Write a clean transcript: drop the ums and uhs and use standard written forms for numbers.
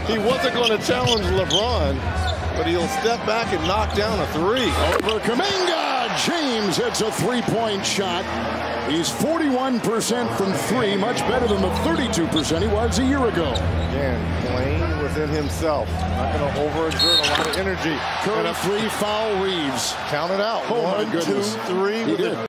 He wasn't going to challenge LeBron, but he'll step back and knock down a three. Over Kuminga. James hits a three-point shot. He's 41% from three, much better than the 32% he was a year ago. Again, playing within himself. Not going to overexert a lot of energy. Curry, three, foul, Reeves. Count it out. Oh, 1, 2, 3. He did.